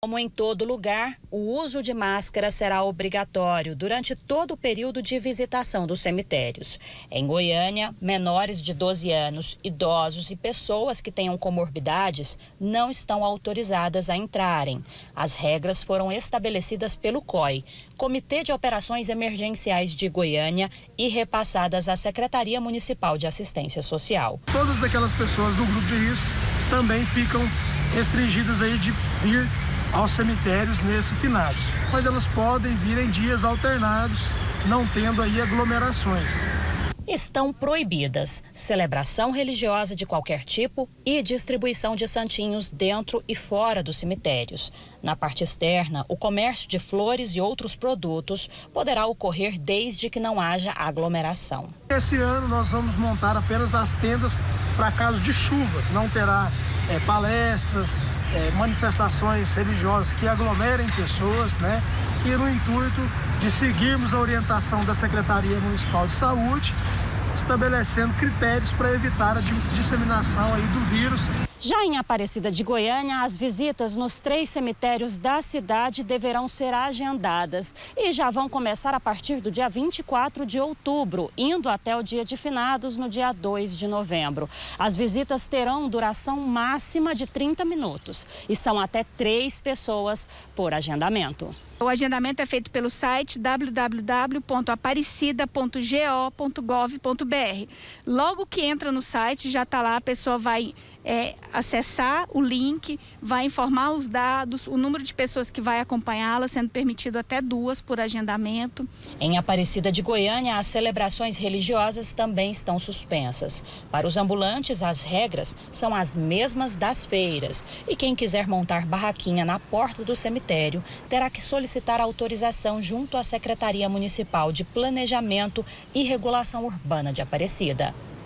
Como em todo lugar, o uso de máscara será obrigatório durante todo o período de visitação dos cemitérios. Em Goiânia, menores de 12 anos, idosos e pessoas que tenham comorbidades não estão autorizadas a entrarem. As regras foram estabelecidas pelo COI, Comitê de Operações Emergenciais de Goiânia, e repassadas à Secretaria Municipal de Assistência Social. Todas aquelas pessoas do grupo de risco também ficam restringidas aí de vir aos cemitérios nesse finados, mas elas podem vir em dias alternados, não tendo aí aglomerações. Estão proibidas celebração religiosa de qualquer tipo e distribuição de santinhos dentro e fora dos cemitérios. Na parte externa, o comércio de flores e outros produtos poderá ocorrer desde que não haja aglomeração. Esse ano nós vamos montar apenas as tendas para caso de chuva, não terá palestras, manifestações religiosas que aglomerem pessoas, né? E no intuito de seguirmos a orientação da Secretaria Municipal de Saúde, estabelecendo critérios para evitar a disseminação aí do vírus. Já em Aparecida de Goiânia, as visitas nos 3 cemitérios da cidade deverão ser agendadas e já vão começar a partir do dia 24 de outubro, indo até o dia de finados no dia 2 de novembro. As visitas terão duração máxima de 30 minutos e são até 3 pessoas por agendamento. O agendamento é feito pelo site www.aparecida.go.gov.br. Logo que entra no site, já está lá, a pessoa vai acessar o link, vai informar os dados, o número de pessoas que vai acompanhá-la, sendo permitido até 2 por agendamento. Em Aparecida de Goiânia, as celebrações religiosas também estão suspensas. Para os ambulantes, as regras são as mesmas das feiras. E quem quiser montar barraquinha na porta do cemitério terá que solicitar autorização junto à Secretaria Municipal de Planejamento e Regulação Urbana de Aparecida.